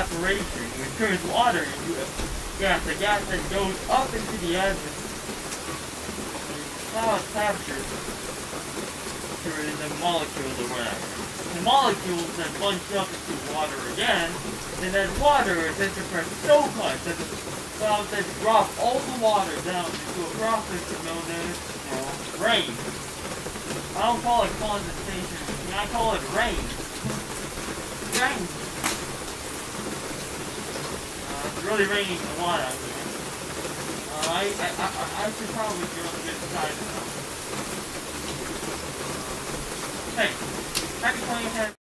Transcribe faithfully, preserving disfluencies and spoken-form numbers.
evaporation, which turns water into a gas. The gas then goes up into the atmosphere. Cloud captures in the molecules or whatever. The molecules then bunch up into water again, and then water is then compressed so much that the clouds then drop all the water down into a process known as, well, rain. I don't call it condensation, I call it rain. Rain. Uh, it's really raining a lot out here. Uh, I, I, I, I should probably go get inside now. Hey, back to playing